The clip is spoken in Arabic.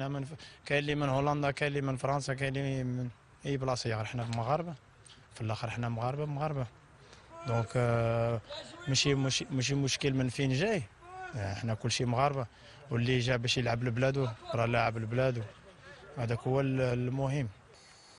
كاين اللي من هولندا، كاين اللي من فرنسا، كاين اللي من اي بلاصه. يا حنا مغاربه في الاخر، حنا مغاربه. دونك ماشي مشكل من فين جاي. حنا كلشي مغاربه، واللي جا باش يلعب لبلادو راه لاعب لبلادو. هذاك هو المهم.